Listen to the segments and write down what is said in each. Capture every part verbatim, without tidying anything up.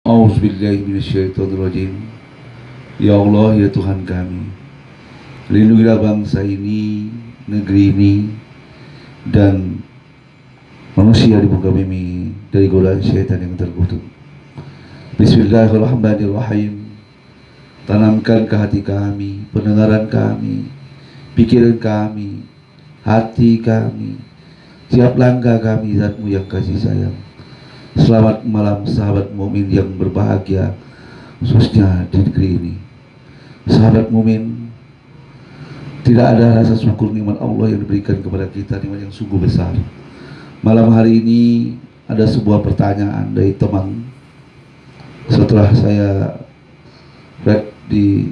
Auzubillahiminasyaitonirrajim. Ya Allah, ya Tuhan kami, lindungilah bangsa ini, negeri ini, dan manusia di muka bumi dari godaan syaitan yang terkutuk. Bismillahirrahmanirrahim. Tanamkan ke hati kami, pendengaran kami, pikiran kami, hati kami, tiap langkah kami, Zat-Mu yang kasih sayang. Selamat malam sahabat mukmin yang berbahagia, khususnya di negeri ini. Sahabat mukmin, tidak ada rasa syukur nikmat Allah yang diberikan kepada kita, nikmat yang sungguh besar. Malam hari ini ada sebuah pertanyaan dari teman. Setelah saya read di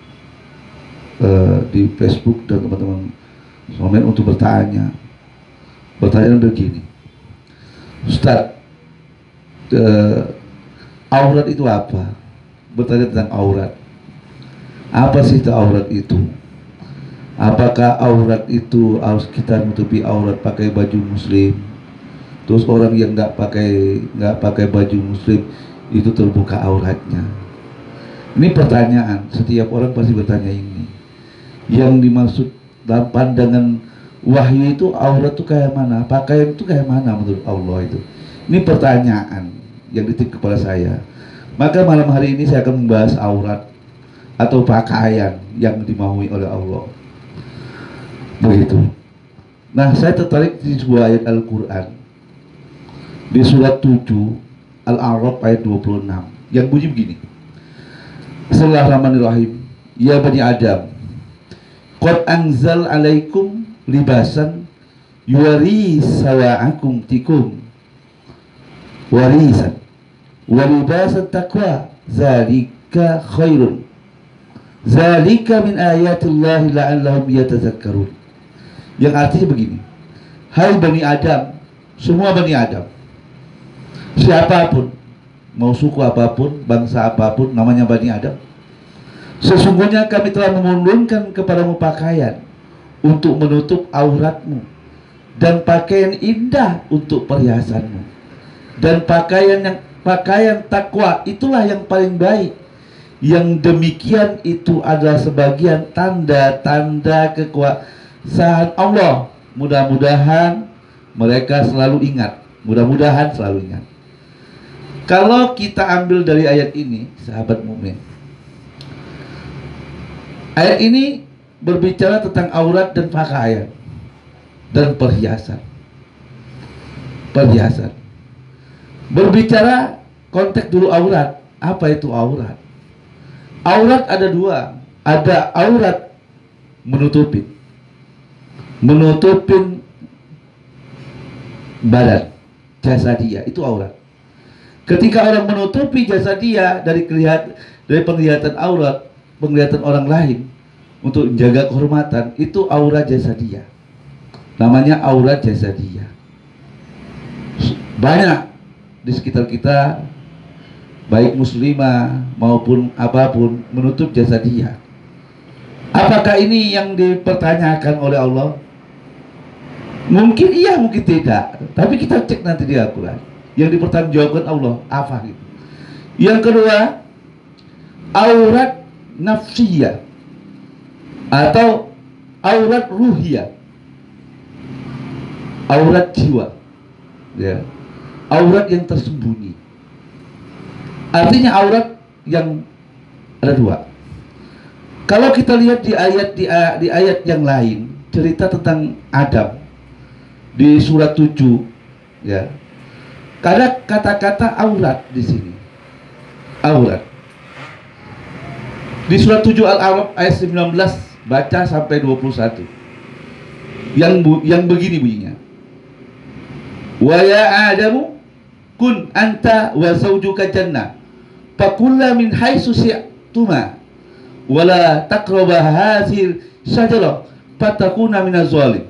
uh, di Facebook dan teman-teman komen untuk bertanya, pertanyaan begini, Ustaz, Uh, aurat itu apa? Bertanya tentang aurat. Apa sih itu aurat itu? Apakah aurat itu harus kita menutupi aurat pakai baju muslim? Terus orang yang nggak pakai nggak pakai baju muslim itu terbuka auratnya? Ini pertanyaan, setiap orang pasti bertanya ini. Yang dimaksud dalam pandangan wahyu itu aurat itu kayak mana? Pakaian itu kayak mana menurut Allah itu? Ini pertanyaan yang dititip kepada saya. Maka malam hari ini saya akan membahas aurat atau pakaian yang dimaui oleh Allah. Begitu. Nah, saya tertarik di sebuah ayat Al-Quran di surat tujuh Al-A'raf ayat dua puluh enam yang bunyi begini. Bismillahirrahmanirrahim. Ya bani Adam, qad anzal alaikum libasan yuwari sawa'akum tikum warisan walibasat taqwa zalika khairun zalika min ayatillahi la'allahum yatazakkarun. Yang artinya begini, hai bani Adam, semua bani Adam, siapapun, mau suku apapun, bangsa apapun, namanya bani Adam, sesungguhnya kami telah menurunkan kepadamu pakaian untuk menutup auratmu dan pakaian indah untuk perhiasanmu, dan pakaian yang pakaian takwa itulah yang paling baik. Yang demikian itu adalah sebagian tanda-tanda kekuasaan Allah. Mudah-mudahan mereka selalu ingat. Mudah-mudahan selalu ingat. Kalau kita ambil dari ayat ini, sahabat mukmin, ayat ini berbicara tentang aurat dan pakaian dan perhiasan. Perhiasan. Berbicara konteks dulu aurat. Apa itu aurat? Aurat ada dua. Ada aurat menutupin Menutupin badan, jasadia, itu aurat. Ketika orang menutupi jasadia dari kelihat, dari penglihatan aurat, penglihatan orang lain untuk menjaga kehormatan, itu aurat jasadia. Namanya aurat jasadia. Banyak di sekitar kita, baik muslimah maupun apapun, menutup jasadiyah. Apakah ini yang dipertanyakan oleh Allah? Mungkin iya, mungkin tidak. Tapi kita cek nanti di Al-Quran. Yang dipertanggungjawabkan Allah apa gitu. Yang kedua, aurat nafsiyah atau aurat ruhiyah, aurat jiwa, ya. Aurat yang tersembunyi. Artinya aurat yang ada dua. Kalau kita lihat di ayat di, di ayat yang lain, cerita tentang Adam di surat tujuh, ya. Ada kata-kata aurat di sini. Aurat. Di surat tujuh Al-A'raf ayat sembilan belas baca sampai dua puluh satu. Yang bu, yang begini bunyinya. Wa ya Adamu kun anta wa zawjuka jannah fakulla min haitsu syi'tuma wala taqraba hadhil syajarah fatakuna minaz zalim.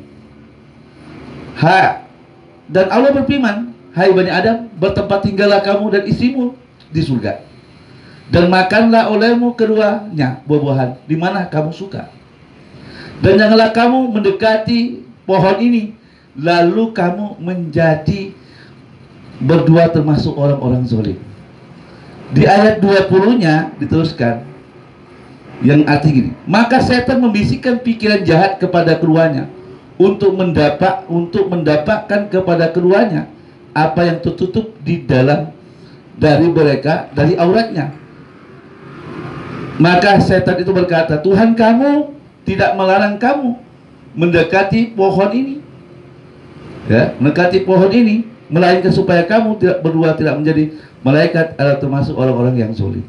Ha, dan Allah berfirman, hai Bani Adam, bertempat tinggallah kamu dan istrimu di surga, dan makanlah olehmu keduanya buah-buahan di mana kamu suka, dan janganlah kamu mendekati pohon ini, lalu kamu menjadi berdua termasuk orang-orang zalim. Di ayat dua puluh-nya diteruskan yang arti gini, maka setan membisikkan pikiran jahat kepada keduanya untuk mendapat untuk mendapatkan kepada keduanya apa yang tertutup di dalam dari mereka dari auratnya. Maka setan itu berkata, Tuhan kamu tidak melarang kamu mendekati pohon ini, ya, mendekati pohon ini, melainkan supaya kamu tidak berdua tidak menjadi malaikat atau termasuk orang-orang yang sulit.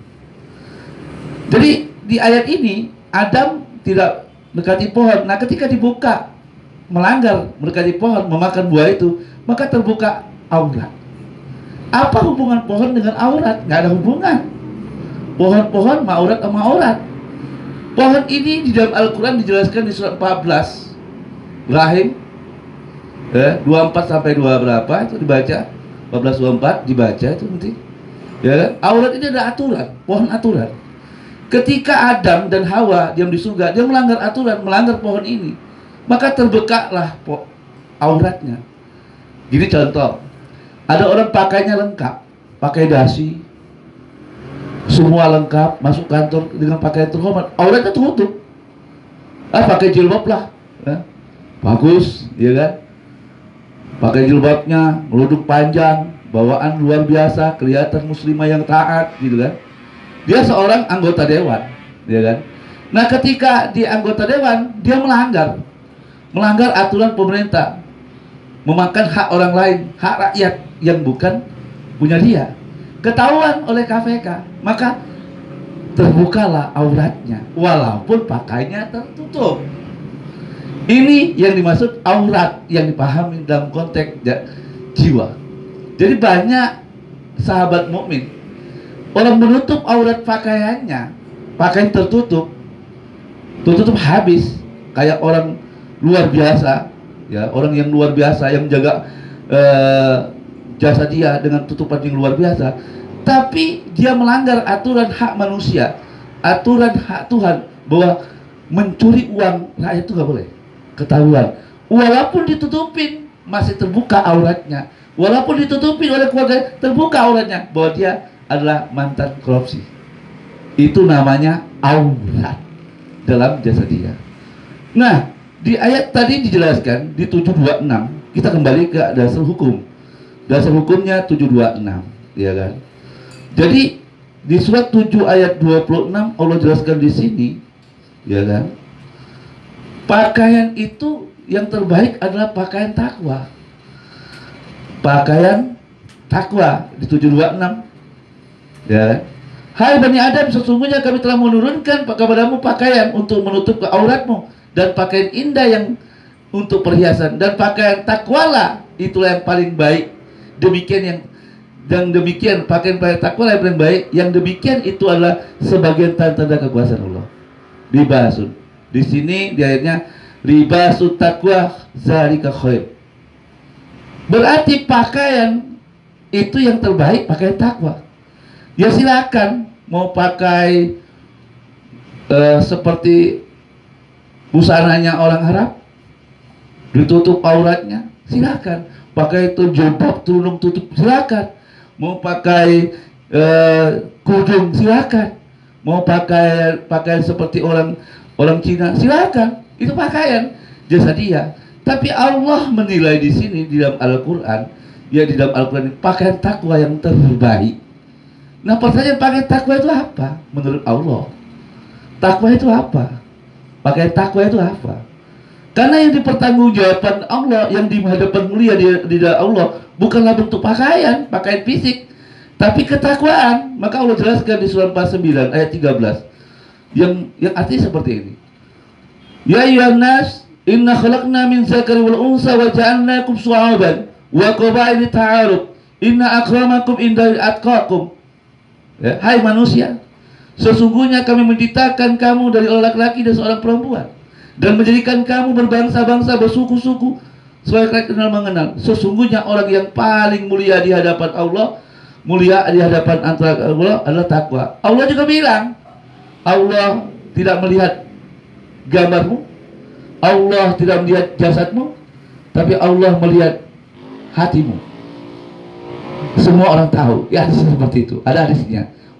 Jadi di ayat ini Adam tidak mendekati pohon. Nah, ketika dibuka melanggar mendekati pohon, memakan buah itu, maka terbuka aurat. Apa hubungan pohon dengan aurat? Nggak ada hubungan. Pohon-pohon maurat sama aurat. Pohon ini di dalam Al-Quran dijelaskan di surat empat belas Ibrahim, ya, dua puluh empat sampai dua berapa itu dibaca, empat belas dua puluh empat dibaca itu nanti, ya kan? Aurat ini ada aturan, pohon aturan. Ketika Adam dan Hawa diam di surga, dia melanggar aturan, melanggar pohon ini, maka terbekaklah auratnya. Gini contoh, ada orang pakainya lengkap, pakai dasi, semua lengkap, masuk kantor dengan pakaian terhormat, auratnya tertutup. Ah, pakai jilbab lah, ya. Bagus, ya kan? Pakai jilbabnya, meluduk panjang, bawaan luar biasa, kelihatan muslimah yang taat, gitu kan? Dia seorang anggota dewan, ya kan? Nah, ketika di anggota dewan, dia melanggar, melanggar aturan pemerintah, memakan hak orang lain, hak rakyat yang bukan punya dia. Ketahuan oleh K P K, maka terbukalah auratnya, walaupun pakainya tertutup. Ini yang dimaksud aurat yang dipahami dalam konteks jiwa. Jadi banyak sahabat mukmin orang menutup aurat pakaiannya, pakaian tertutup, tertutup habis, kayak orang luar biasa, ya, orang yang luar biasa yang menjaga eh, jasa dia dengan tutupan yang luar biasa, tapi dia melanggar aturan hak manusia, aturan hak Tuhan bahwa mencuri uang rakyat itu nggak boleh. Ketahuan, walaupun ditutupin masih terbuka auratnya, walaupun ditutupin oleh keluarga terbuka auratnya bahwa dia adalah mantan korupsi. Itu namanya aurat dalam jasa dia. Nah, di ayat tadi dijelaskan di tujuh dua enam, kita kembali ke dasar hukum. Dasar hukumnya tujuh dua enam, ya kan? Jadi di surat tujuh ayat dua puluh enam Allah jelaskan di sini, ya kan? Pakaian itu yang terbaik adalah pakaian takwa. Pakaian takwa di tujuh dua enam. Ya. Hai Bani Adam, sesungguhnya kami telah menurunkan kepadamu pakaian untuk menutup ke auratmu dan pakaian indah yang untuk perhiasan dan pakaian takwalah itulah yang paling baik. Demikian yang dan demikian pakaian pakaian takwalah yang paling baik. Yang demikian itu adalah sebagian tanda-tanda kekuasaan Allah. Libasun. Di sini di ayatnya libasut taqwa zalika khair. Berarti pakaian itu yang terbaik pakaian takwa. Ya silakan mau pakai uh, seperti busananya orang Arab, ditutup auratnya, silakan. Pakai itu jilbab tulung tutup, silakan. Mau pakai uh, kudung, silakan. Mau pakai pakaian seperti orang orang Cina, silakan. Itu pakaian jasa dia. Tapi Allah menilai di sini di dalam Al-Quran, ya di dalam Al-Quran pakaian takwa yang terbaik. Nah, pertanyaan pakaian takwa itu apa? Menurut Allah, takwa itu apa? Pakaian takwa itu apa? Karena yang dipertanggungjawabkan Allah, yang di hadapan mulia di, di dalam Allah, bukanlah bentuk pakaian, pakaian fisik, tapi ketakwaan. Maka Allah jelaskan di surah empat puluh sembilan ayat tiga belas. Yang yang artinya seperti ini. Ya ayyuhan nas, inna khalaqna min dzakari wal unsa wa ja'alnakum syu'aban wa qabaila ta'aruf. Inna akramakum indallahi atqakum. Ya, hai manusia, sesungguhnya kami menciptakan kamu dari laki-laki dan seorang perempuan dan menjadikan kamu berbangsa-bangsa, bersuku-suku supaya kalian kenal mengenal. Sesungguhnya orang yang paling mulia di hadapan Allah, mulia di hadapan antara Allah adalah takwa. Allah juga bilang, Allah tidak melihat gambarmu, Allah tidak melihat jasadmu, tapi Allah melihat hatimu. Semua orang tahu, ya hadis seperti itu. Ada hadisnya.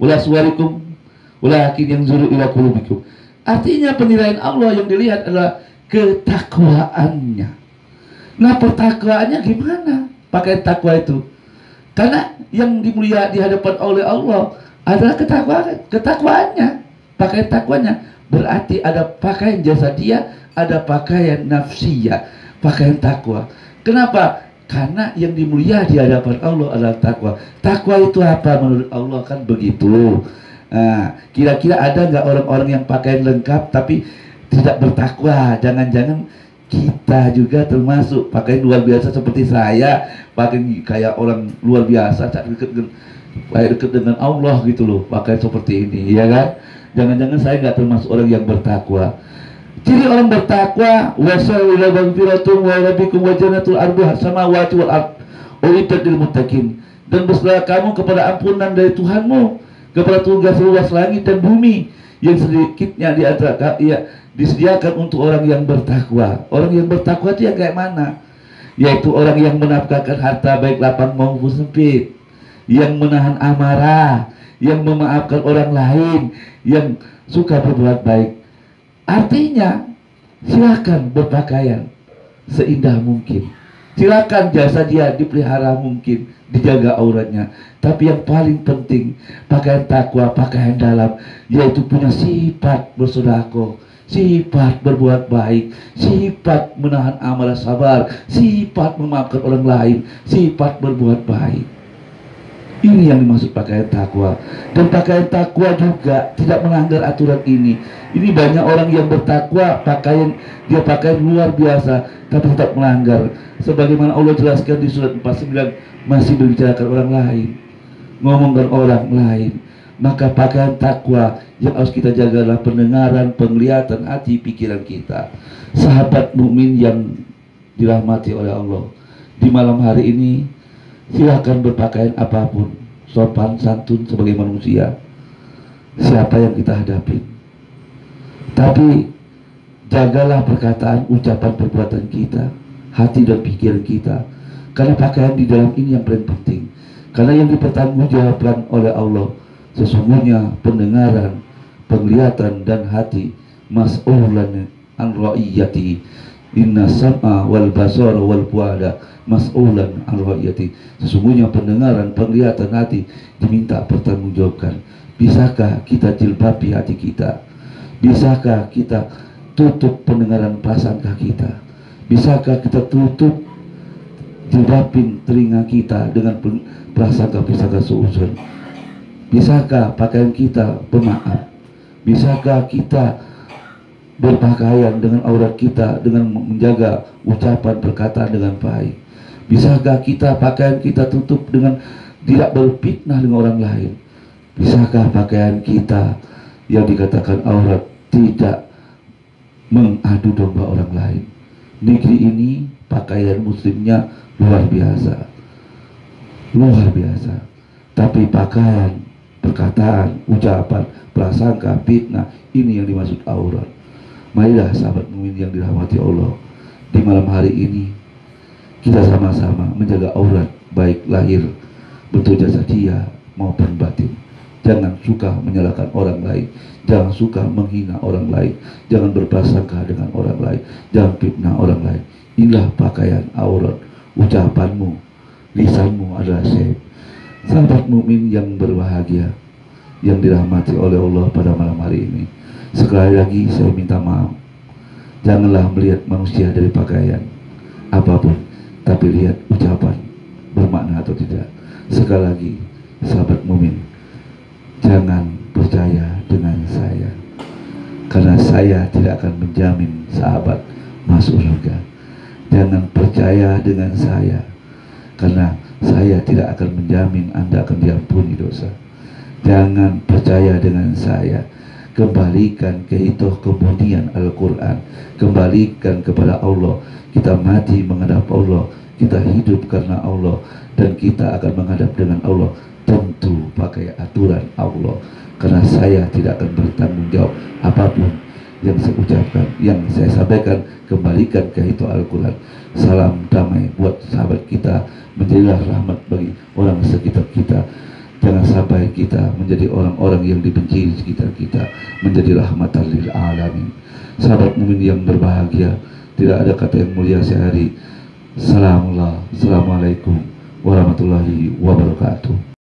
wala suwarikum walakin yanzuru ila qulubikum. Artinya penilaian Allah yang dilihat adalah ketakwaannya. Nah, pertakwaannya gimana? Pakai takwa itu. Karena yang dimulia di hadapan oleh Allah adalah ketakwa, ketakwaannya. Pakai takwanya berarti ada pakaian jasadiah, ada pakaian nafsiyah, pakaian takwa. Kenapa? Karena yang dimulia di hadapan Allah adalah takwa. Takwa itu apa menurut Allah? Kan begitu. Nah, kira-kira ada nggak orang-orang yang pakaian lengkap tapi tidak bertakwa? Jangan-jangan kita juga termasuk pakaian luar biasa seperti saya, pakaian kayak orang luar biasa, dekat dengan, dekat dengan Allah gitu loh, pakaian seperti ini, ya kan? Jangan-jangan saya nggak termasuk orang yang bertakwa. Ciri orang bertakwa, wasau ila magfiratum wa rabbikum wa jannatul arduha samawati wal ard uiddat lil muttaqin. Dan berserah kamu kepada ampunan dari Tuhanmu, kepada tugas luas langit dan bumi yang sedikitnya di antara ya, disediakan untuk orang yang bertakwa. Orang yang bertakwa itu yang kayak mana? Yaitu orang yang menafkahkan harta baik lapang maupun sempit, yang menahan amarah, yang memaafkan orang lain, yang suka berbuat baik. Artinya, silakan berpakaian seindah mungkin. Silakan jasa dia dipelihara mungkin, dijaga auratnya. Tapi yang paling penting, pakaian takwa, pakaian dalam, yaitu punya sifat bersedekah, sifat berbuat baik, sifat menahan amarah sabar, sifat memaafkan orang lain, sifat berbuat baik. Ini yang dimaksud pakaian takwa. Dan pakaian takwa juga tidak melanggar aturan ini. Ini banyak orang yang bertakwa, pakaian dia pakaian luar biasa tapi tetap melanggar. Sebagaimana Allah jelaskan di surat empat puluh sembilan, masih membicarakan orang lain, ngomongkan orang lain. Maka pakaian takwa yang harus kita jaga adalah pendengaran, penglihatan, hati, pikiran kita. Sahabat mukmin yang dirahmati oleh Allah, di malam hari ini silakan berpakaian apapun, sopan santun sebagai manusia, siapa yang kita hadapi. Tapi jagalah perkataan, ucapan, perbuatan kita, hati dan pikiran kita. Karena pakaian di dalam ini yang paling penting. Karena yang dipertanggungjawabkan oleh Allah, sesungguhnya pendengaran, penglihatan dan hati mas'ulan an ra'iyati. Inna sam'a wal basara wal fuada mas'ulan an ra'iyati. Sesungguhnya pendengaran, penglihatan, hati diminta pertanggungjawabkan. Bisakah kita jilbabi hati kita? Bisakah kita tutup pendengaran prasangka kita? Bisakah kita tutup jilbabin telinga kita dengan prasangka-prasangka suudzon? Bisakah pakaian kita pemaaf? Bisakah kita berpakaian dengan aurat kita dengan menjaga ucapan perkataan dengan baik? Bisakah kita pakaian kita tutup dengan tidak berfitnah dengan orang lain? Bisakah pakaian kita yang dikatakan aurat tidak mengadu domba orang lain? Negeri ini pakaian muslimnya luar biasa, luar biasa. Tapi pakaian, perkataan, ucapan, prasangka, fitnah, ini yang dimaksud aurat. Marilah sahabat mukmin yang dirahmati Allah, di malam hari ini kita sama-sama menjaga aurat, baik lahir, bentuk jasadiah maupun batin. Jangan suka menyalahkan orang lain, jangan suka menghina orang lain, jangan berprasangka dengan orang lain, jangan fitnah orang lain. Inilah pakaian aurat. Ucapanmu, lisanmu adalah syekh. Sahabat mukmin yang berbahagia, yang dirahmati oleh Allah pada malam hari ini, sekali lagi saya minta maaf. Janganlah melihat manusia dari pakaian apapun, tapi lihat ucapan bermakna atau tidak. Sekali lagi, sahabat mukmin, jangan percaya dengan saya, karena saya tidak akan menjamin sahabat masuk surga. Jangan percaya dengan saya, karena saya tidak akan menjamin Anda akan diampuni dosa. Jangan percaya dengan saya. Kembalikan ke itu kemudian Al-Quran. Kembalikan kepada Allah. Kita mati menghadap Allah, kita hidup karena Allah, dan kita akan menghadap dengan Allah. Tentu pakai aturan Allah, karena saya tidak akan bertanggung jawab apapun yang saya ucapkan, yang saya sampaikan. Kembalikan ke itu Al-Quran. Salam damai buat sahabat kita, menjadilah rahmat bagi orang sekitar kita. Jangan sampai kita menjadi orang-orang yang dibenci di sekitar kita, menjadi rahmatan lil alamin. Sahabat mukmin yang berbahagia, tidak ada kata yang mulia sehari. Salamullah, assalamualaikum warahmatullahi wabarakatuh.